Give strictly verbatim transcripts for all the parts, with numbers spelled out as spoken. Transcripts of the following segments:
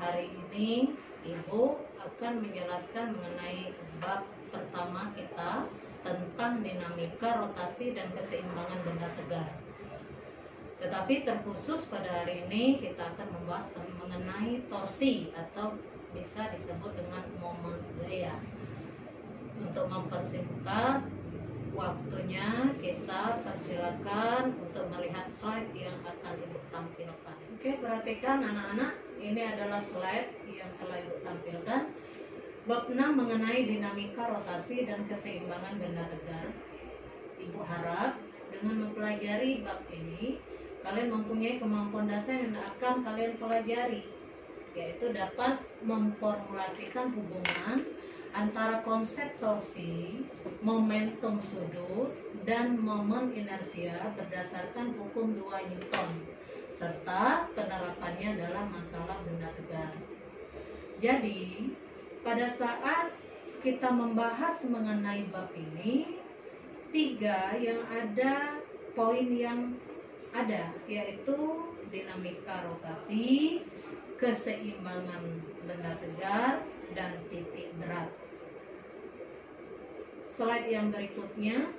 hari ini Ibu akan menjelaskan mengenai bab pertama kita tentang dinamika, rotasi, dan keseimbangan benda tegar. Tetapi terkhusus pada hari ini kita akan membahas mengenai torsi atau bisa disebut dengan momen gaya. Untuk mempersingkat waktunya, kita persilakan untuk melihat slide yang akan Ibu tampilkan. Oke, perhatikan anak-anak, ini adalah slide yang telah Ibu tampilkan. Bab enam mengenai dinamika, rotasi, dan keseimbangan benda tegar. Ibu harap dengan mempelajari bab ini, kalian mempunyai kemampuan dasar yang akan kalian pelajari, yaitu dapat memformulasikan hubungan antara konsep torsi, momentum sudut, dan momen inersia berdasarkan hukum dua Newton, serta penerapannya dalam masalah benda tegar. Jadi, pada saat kita membahas mengenai bab ini, tiga yang ada poin yang ada, yaitu dinamika rotasi, keseimbangan benda tegar, dan titik berat. Slide yang berikutnya,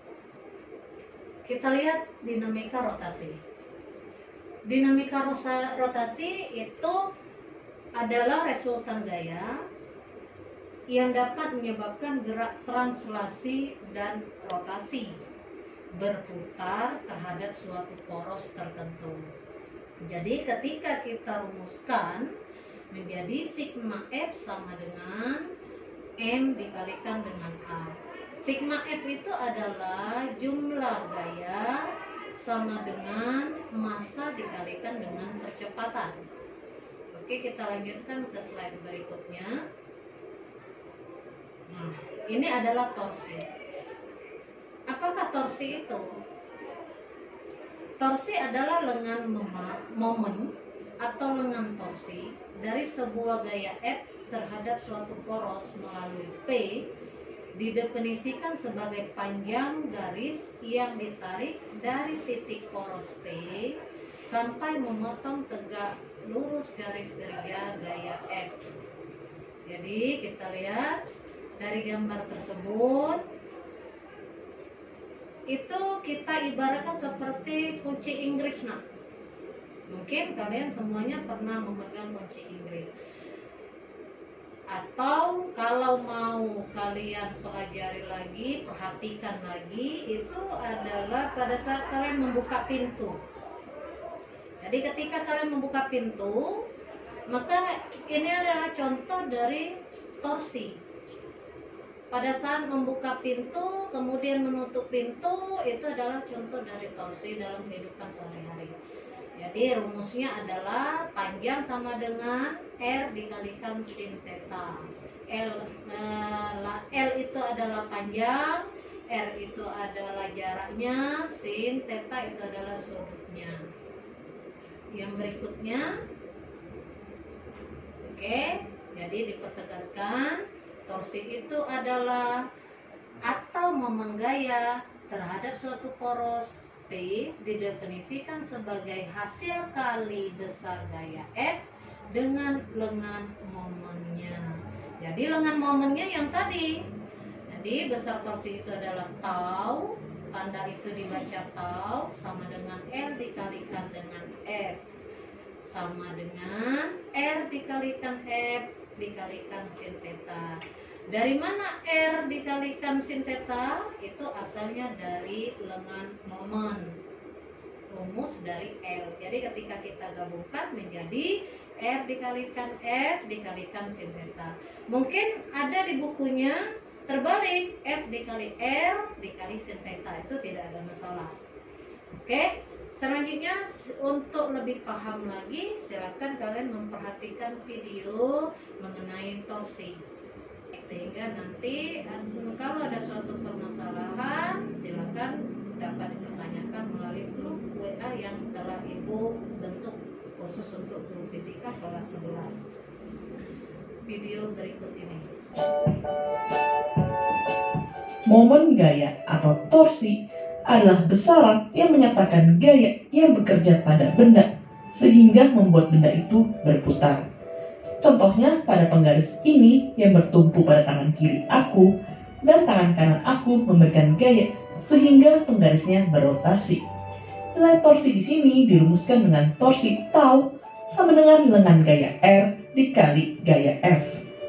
kita lihat dinamika rotasi. Dinamika rotasi itu adalah resultan gaya yang dapat menyebabkan gerak translasi dan rotasi berputar terhadap suatu poros tertentu. Jadi ketika kita rumuskan menjadi sigma F sama dengan M dikalikan dengan A. Sigma F itu adalah jumlah gaya sama dengan massa dikalikan dengan percepatan. Oke, kita lanjutkan ke slide berikutnya. Nah, ini adalah torsi. Apakah torsi itu? Torsi adalah lengan momen atau lengan torsi dari sebuah gaya F terhadap suatu poros melalui P didefinisikan sebagai panjang garis yang ditarik dari titik poros P sampai memotong tegak lurus garis kerja gaya F. Jadi kita lihat dari gambar tersebut, itu kita ibaratkan seperti kunci Inggris. Nah, mungkin kalian semuanya pernah memegang kunci Inggris. Atau kalau mau kalian pelajari lagi, perhatikan lagi, itu adalah pada saat kalian membuka pintu. Jadi ketika kalian membuka pintu, maka ini adalah contoh dari torsi. Pada saat membuka pintu, kemudian menutup pintu, itu adalah contoh dari torsi dalam kehidupan sehari-hari. Jadi rumusnya adalah panjang sama dengan R dikalikan sin theta. L, L itu adalah panjang, R itu adalah jaraknya, sin theta itu adalah sudutnya. Yang berikutnya, oke, jadi dipertegaskan. Torsi itu adalah atau momen gaya terhadap suatu poros P didefinisikan sebagai hasil kali besar gaya F dengan lengan momennya. Jadi lengan momennya yang tadi. Jadi besar torsi itu adalah tau, tanda itu dibaca tau sama dengan R dikalikan dengan F sama dengan R dikalikan F dikalikan sin theta. Dari mana R dikalikan sin theta? Itu asalnya dari lengan momen, rumus dari L. Jadi ketika kita gabungkan menjadi R dikalikan F dikalikan sin theta. Mungkin ada di bukunya terbalik, F dikali R dikali sin theta, itu tidak ada masalah. Oke, selanjutnya untuk lebih paham lagi, silakan kalian memperhatikan video mengenai torsi, sehingga nanti kalau ada suatu permasalahan silakan dapat dipertanyakan melalui grup W A yang telah Ibu bentuk khusus untuk guru fisika kelas sebelas. Video berikut ini. Momen gaya atau torsi adalah besaran yang menyatakan gaya yang bekerja pada benda sehingga membuat benda itu berputar. Contohnya pada penggaris ini yang bertumpu pada tangan kiri aku dan tangan kanan aku memberikan gaya sehingga penggarisnya berotasi. Nilai torsi di sini dirumuskan dengan torsi tau sama dengan lengan gaya R dikali gaya F.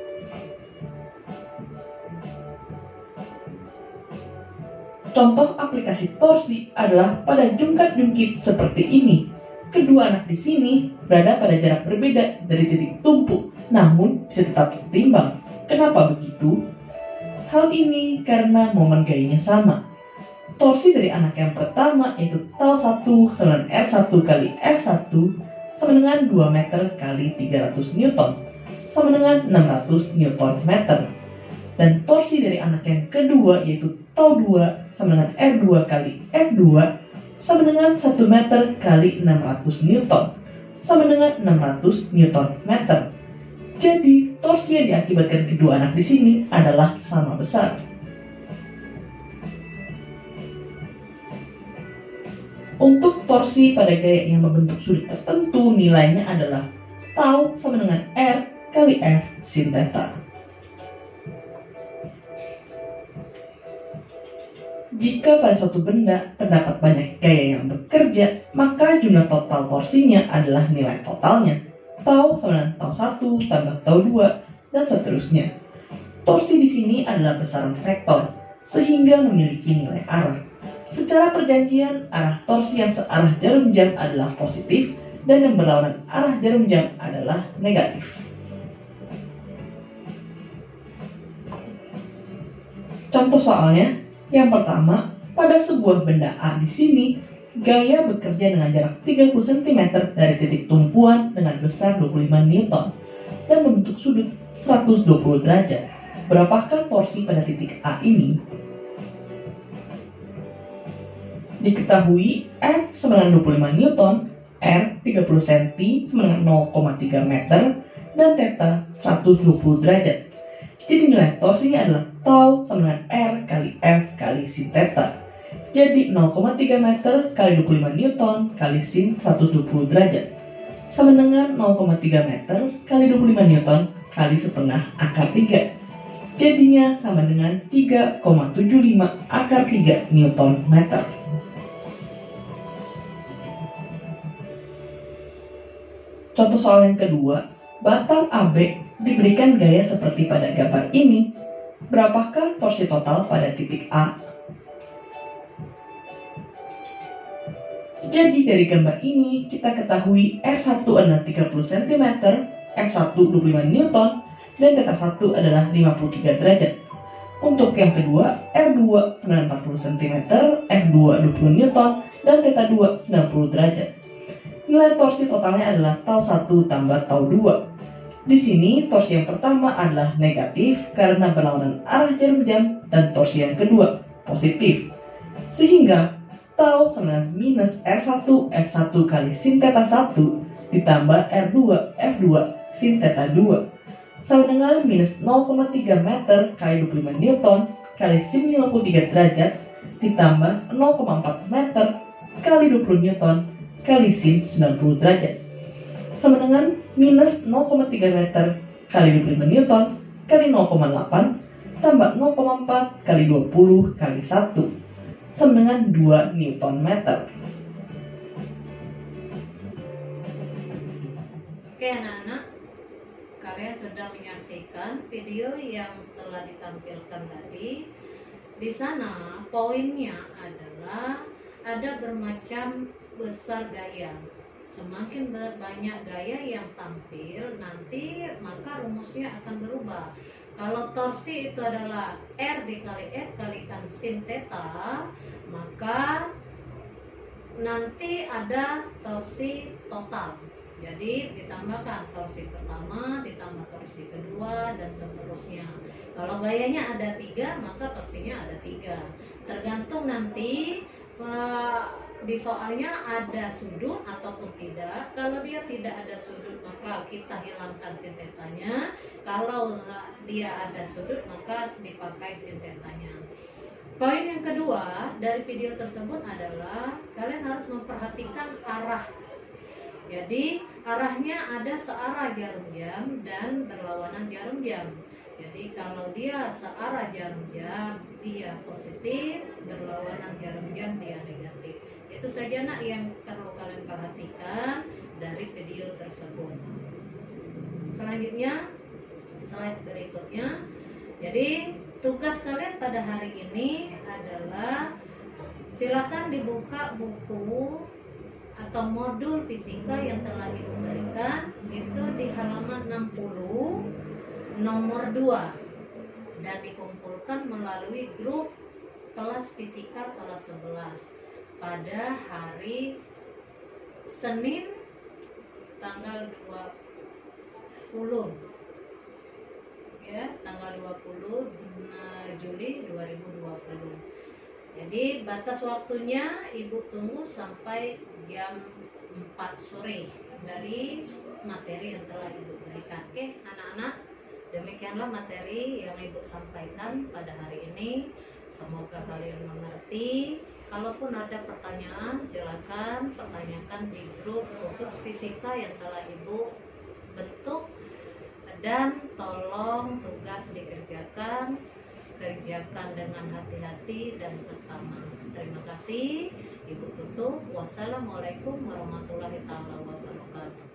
Contoh aplikasi torsi adalah pada jungkat-jungkit seperti ini. Kedua anak di sini berada pada jarak berbeda dari titik tumpu, namun bisa tetap setimbang. Kenapa begitu? Hal ini karena momen gayanya sama. Torsi dari anak yang pertama yaitu tau satu sama dengan R satu kali F satu sama dengan dua meter kali tiga ratus newton sama dengan enam ratus newton meter. Dan torsi dari anak yang kedua yaitu tau dua sama dengan R dua kali F dua sama dengan satu meter kali enam ratus newton sama dengan enam ratus newton meter. Jadi torsi yang diakibatkan kedua anak di sini adalah sama besar. Untuk torsi pada gaya yang membentuk sudut tertentu, nilainya adalah tau sama dengan R kali F sin theta. Jika pada suatu benda terdapat banyak gaya yang bekerja, maka jumlah total torsinya adalah nilai totalnya. Tau sama dengan tau satu tambah tau dua dan seterusnya. Torsi di sini adalah besaran vektor, sehingga memiliki nilai arah. Secara perjanjian, arah torsi yang searah jarum jam adalah positif dan yang berlawanan arah jarum jam adalah negatif. Contoh soalnya, yang pertama, pada sebuah benda A di sini, gaya bekerja dengan jarak tiga puluh sentimeter dari titik tumpuan dengan besar dua puluh lima newton dan membentuk sudut seratus dua puluh derajat. Berapakah torsi pada titik A ini? Diketahui F sama dengan dua puluh lima newton, R tiga puluh sentimeter sama dengan nol koma tiga meter, dan theta seratus dua puluh derajat. Jadi nilai torsinya adalah tau sama dengan R kali F kali sin theta. Jadi nol koma tiga meter kali dua puluh lima newton kali sin seratus dua puluh derajat sama dengan nol koma tiga meter kali dua puluh lima newton kali setengah akar tiga. Jadinya sama dengan tiga koma tujuh lima akar tiga newton meter. Contoh soal yang kedua, batang A B diberikan gaya seperti pada gambar ini. Berapakah torsi total pada titik A? Jadi dari gambar ini kita ketahui R satu adalah tiga puluh sentimeter, F satu dua puluh lima newton, dan theta satu adalah lima puluh tiga derajat. Untuk yang kedua, R dua sama dengan empat puluh sentimeter, F dua dua puluh newton, dan theta dua sembilan puluh derajat. Nilai torsi totalnya adalah tau satu tambah tau dua. Di sini torsi yang pertama adalah negatif karena berlawanan arah jarum jam dan torsi yang kedua positif. Sehingga tau sama dengan minus R satu F satu kali sin theta satu ditambah R dua F dua sin theta dua sama dengan minus nol koma tiga meter kali dua puluh lima newton kali sin lima puluh tiga derajat ditambah nol koma empat meter kali dua puluh newton kali sin sembilan puluh derajat sama dengan minus nol koma tiga meter kali dua puluh lima newton kali nol koma delapan tambah nol koma empat kali dua puluh kali satu sama dengan dua newton meter. Oke anak-anak, kalian sudah menyaksikan video yang telah ditampilkan tadi. Di sana poinnya adalah ada bermacam besar gaya. Semakin banyak gaya yang tampil, nanti maka rumusnya akan berubah. Kalau torsi itu adalah R dikali F kalikan sin theta, maka nanti ada torsi total. Jadi ditambahkan torsi pertama, ditambah torsi kedua, dan seterusnya. Kalau gayanya ada tiga, maka torsinya ada tiga. Tergantung nanti uh, di soalnya ada sudut ataupun tidak. Kalau dia tidak ada sudut, maka kita hilangkan sin tetanya. Kalau dia ada sudut, maka dipakai sin tetanya. Poin yang kedua dari video tersebut adalah kalian harus memperhatikan arah Jadi arahnya ada searah jarum jam dan berlawanan jarum jam. Jadi kalau dia searah jarum jam dia positif, berlawanan jarum jam dia negatif. Itu saja nak yang perlu kalian perhatikan dari video tersebut. Selanjutnya, slide berikutnya. Jadi tugas kalian pada hari ini adalah silakan dibuka buku atau modul fisika yang telah Ibu berikan itu di halaman enam puluh nomor dua dan dikumpulkan melalui grup kelas fisika kelas sebelas pada hari Senin tanggal dua puluh ya, tanggal dua puluh Juli dua ribu dua puluh. Jadi batas waktunya Ibu tunggu sampai jam empat sore dari materi yang telah Ibu berikan. Oke anak-anak, demikianlah materi yang Ibu sampaikan pada hari ini. Semoga kalian mengerti. Kalaupun ada pertanyaan silakan pertanyakan di grup khusus fisika yang telah Ibu bentuk. Dan tolong tugas dikerjakan, kerjakan dengan hati-hati dan seksama. Terima kasih. Ibu tutup. Wassalamualaikum warahmatullahi wabarakatuh.